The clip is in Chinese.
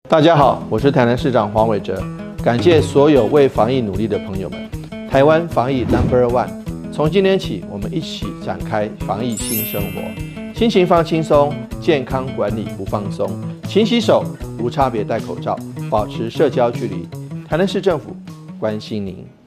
大家好，我是台南市长黄伟哲，感谢所有为防疫努力的朋友们。台湾防疫 No.1， 从今天起，我们一起展开防疫新生活，心情放轻松，健康管理不放松，勤洗手，无差别戴口罩，保持社交距离。台南市政府关心您。